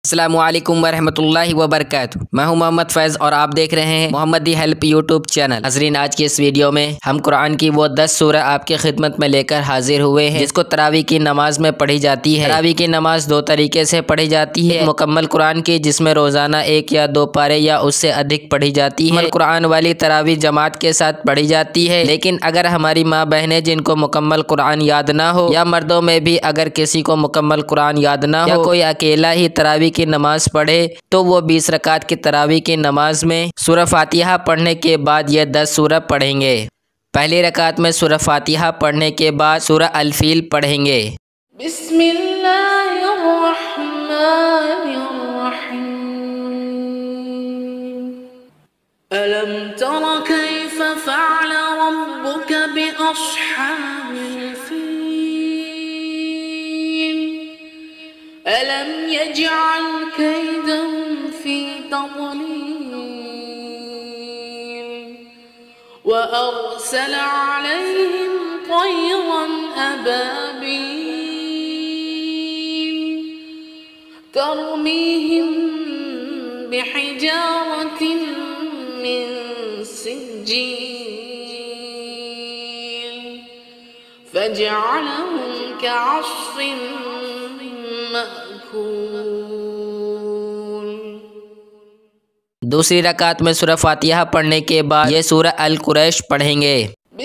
अस्सलामुअलैकुम वरहमतुल्लाहि वबरकातुहू। मैं हूं मोहम्मद फैज़ और आप देख रहे हैं मोहम्मदी हेल्प यूट्यूब चैनल। हज़रीन, आज की इस वीडियो में हम कुरान की वो 10 सूरह आपकी खिदमत में लेकर हाजिर हुए हैं जिसको तरावी की नमाज में पढ़ी जाती है। तरावी की नमाज दो तरीके से पढ़ी जाती है। मुकम्मल कुरान की, जिसमें रोजाना 1 या 2 पारे या उससे अधिक पढ़ी जाती है। कुरान वाली तरावी जमात के साथ पढ़ी जाती है। लेकिन अगर हमारी माँ बहनें जिनको मुकम्मल कुरान याद ना हो, या मर्दों में भी अगर किसी को मुकम्मल कुरान याद ना हो, या कोई अकेला ही तरावी की नमाज पढ़े, तो वो 20 रकात की तरावी की नमाज में सूरह फातिहा पढ़ने के बाद ये 10 सूरह पढ़ेंगे। पहली रकात में सूरह फातिहा पढ़ने के बाद सूरह अल फील पढ़ेंगे। अलम तरा कैफ फ़अल रब्बुक बिअस्हाबिल फील अलम यजअल कैदहुम फी तज़लील व अरसल अलैहिम तयरन अबाबील तरमीहिम बिहिजारतिन मिन सिज्जील फजअलहुम कअस्फिन मअकूल। दूसरी रकात में सूरह फातिहा पढ़ने के बाद ये सूरह अल कुरैश पढ़ेंगे।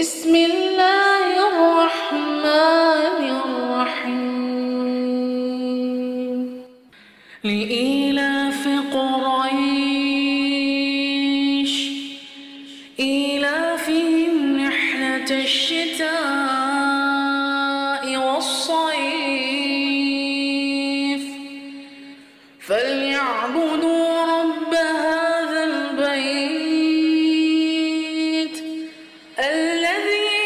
बिस्मिल्लाहिर्रहमानिर्रहीम लिइलाफ क़ुरैश इलाफिहिम रिह्लतश शिताइ वस्सैफ फलयअबुदू रब्ब हाज़ल बैत अल्लज़ी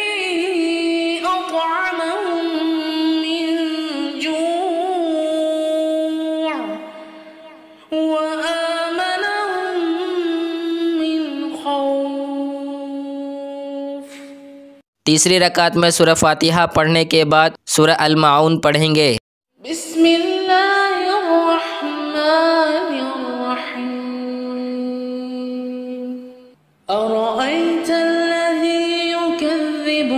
अत्अमहुम मिन जूअ व आमनहुम मिन खौफ। तीसरी रकात में सूरह फातिहा पढ़ने के बाद सूरह अल माऊन पढ़ेंगे। बिस्मिल्लाहिर्रहमानिर्रहीम अरअयतल्लज़ी युकज़्ज़िबु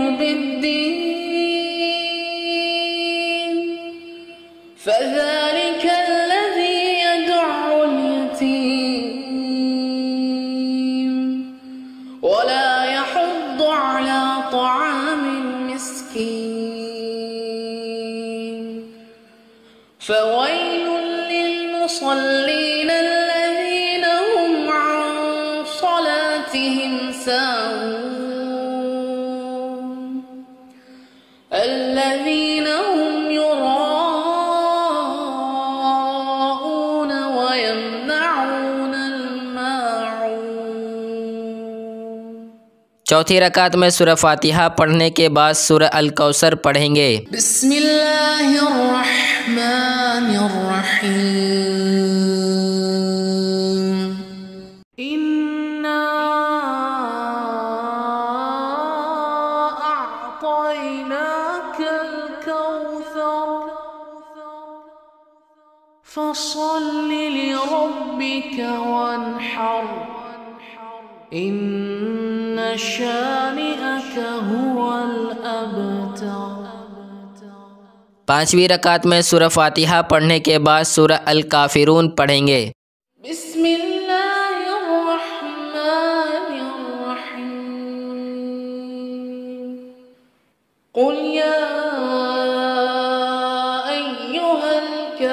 बिद्दीन फ़ज़ालिकल्लज़ी यदउल यतीम वला यहुद्दु अला तआमिल मिस्कीन फ़वैलुल लिलमुसल्लीन अल्लज़ीना हुम अन सलातिहिम साहून अल्लज़ीना हुम युराऊन व यमनऊनल माऊन। चौथी रकात में सूरह फातिहा पढ़ने के बाद सूरह अल कौसर पढ़ेंगे। बिस्मिल्लाहिर्रहमानिर्रहीम इन्ना अअतैनाकल कौसर फसल्लि लिरब्बिक वन्हर इन्न शानिअक हुवल अबतर। पांचवी रकात में सूरह फातिहा पढ़ने के बाद सूरह अल काफिरून पढ़ेंगे। बिस्मिल्लाहिर्रहमानिर्रहीम कुल या अय्युहल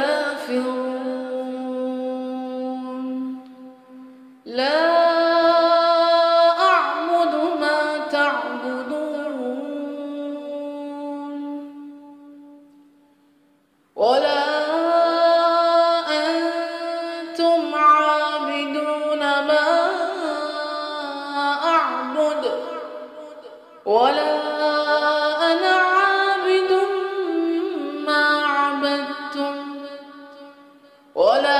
काफिरून ला अअबुदु मा तअबुदून वला अंतुम आबिदून मा अअबुद वला अना आबिदुम मा अबदतुम वला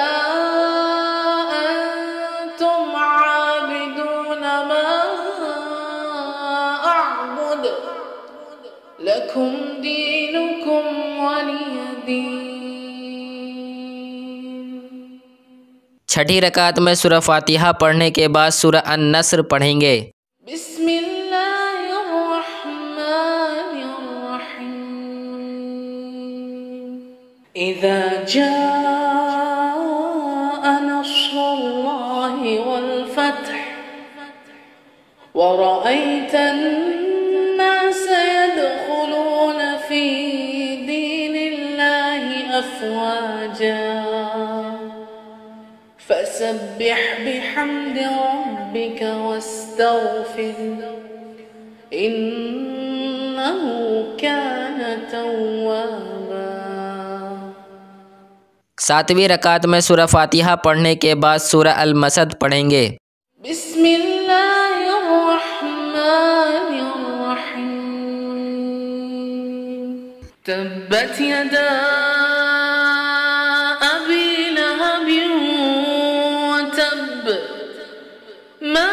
अंतुम आबिदून मा अअबुद लकुम दीनुकुम वलिय दीन। छठी रकात में सूरह फातिहा पढ़ने के बाद सूरह अन-नस्र पढ़ेंगे। इज़ा जाअ नस्रुल्लाहि वल फ़त्ह व रअयतन नास यदखुलून फ़ी दीनिल्लाहि अफ़वाजा फसब्बिह बिहम्दि रब्बिका वस्तग़फ़िर इन्नहु कान तव्वाबा। 7वीं रकात में सूरह फातिहा पढ़ने के बाद सूरह अल-मसद पढ़ेंगे। बिस्मिल्लाहिर्रहमानिर्रहीम तब्बत यदा अबी लहबिन व तब मा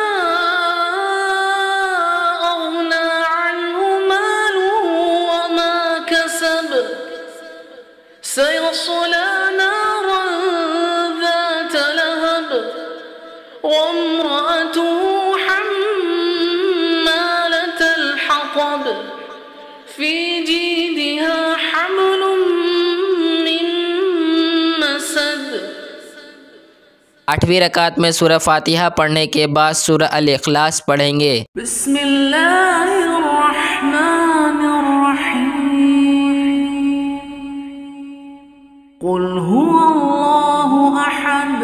अग़ना अन्हु मालुहु व मा कसब सयस्ला नारन ज़ात लहब वम्रअतुहु हम्मालतल हतब फ़ी जीदिहा हब्लुम मिन मसद। 8वीं रकात में सूरह फातिहा पढ़ने के बाद सूरह अल-इख़लास पढ़ेंगे। क़ुल हुवल्लाहु अहद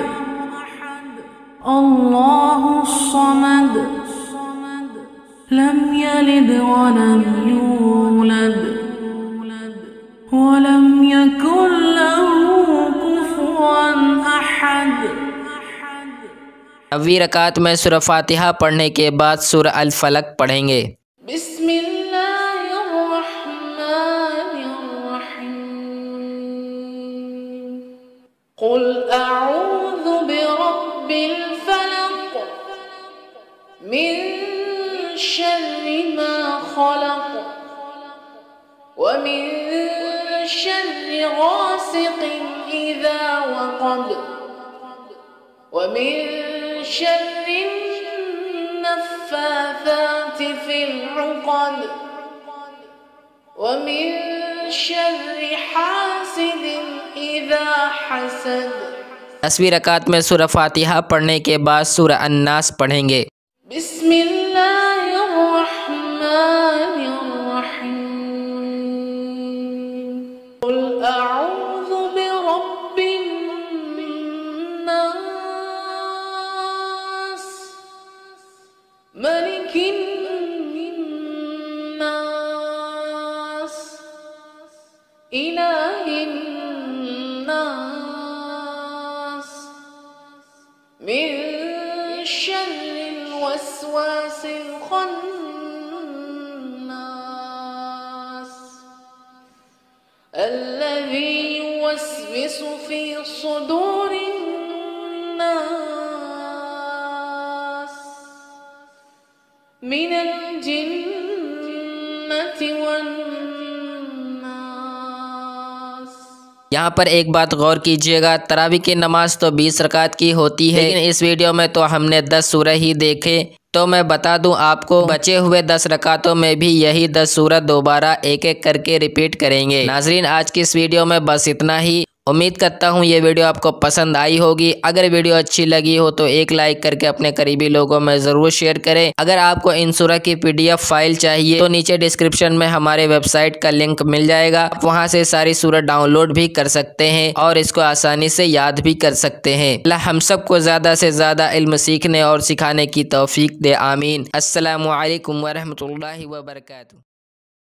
अल्लाहुस्समद लम यलिद वलम यूलद वलम यकुन लहु कुफुवन अहद। 9वीं रकात में सूरह फातिहा पढ़ने के बाद सूरह अल-फलक पढ़ेंगे। क़ुल अऊज़ु बिरब्बिल फ़लक़ मिन शर्रि मा ख़लक़ व मिन शर्रि गासिक़िन इज़ा वक़ब व मिन शर्रि नफ़्फ़ाथाति फ़िल उक़द व मिन शर्रि हासिदिन इज़ा हसद। 10वीं रकात में सूरह फातिहा पढ़ने के बाद सूरह अन-नास पढ़ेंगे। बिस्मिल्लाहिर्रहमानिर्रहीम क़ुल अऊज़ु बिरब्बिन नास मलिकिन नास इलाहिन नास मिन शर्रिल वस्वासिल खन्नास अल्लज़ी युवस्विसु फ़ी सुदूरिन नास मिनल जिन्नति वन। यहाँ पर एक बात गौर कीजिएगा, तरावी की नमाज तो 20 रकात की होती है, लेकिन इस वीडियो में तो हमने 10 सूरह ही देखे। तो मैं बता दूं आपको, बचे हुए 10 रकातों में भी यही 10 सूरह दोबारा एक एक करके रिपीट करेंगे। नाजरीन, आज की इस वीडियो में बस इतना ही। उम्मीद करता हूँ ये वीडियो आपको पसंद आई होगी। अगर वीडियो अच्छी लगी हो तो एक लाइक करके अपने करीबी लोगों में ज़रूर शेयर करें। अगर आपको इन सूरह की PDF फाइल चाहिए तो नीचे डिस्क्रिप्शन में हमारे वेबसाइट का लिंक मिल जाएगा, आप वहाँ से सारी सूरह डाउनलोड भी कर सकते हैं और इसको आसानी से याद भी कर सकते हैं। अल्लाह हम सबको ज़्यादा से ज़्यादा इल्म सीखने और सिखाने की तौफीक दे, आमीन। अस्सलामु अलैकुम वरहमतुल्लाहि वबरकातुहू।